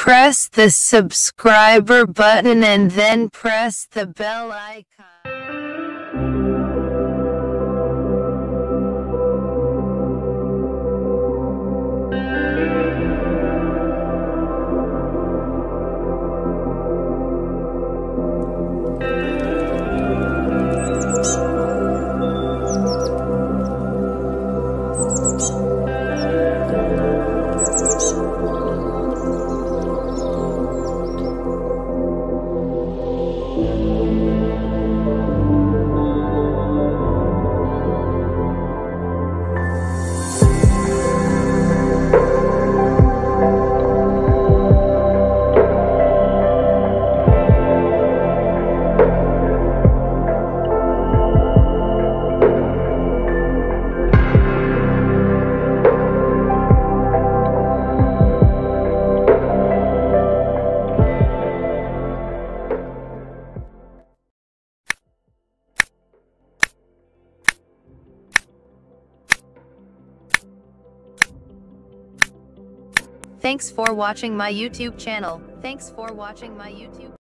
Press the subscriber button and then press the bell icon. Thanks for watching my YouTube channel.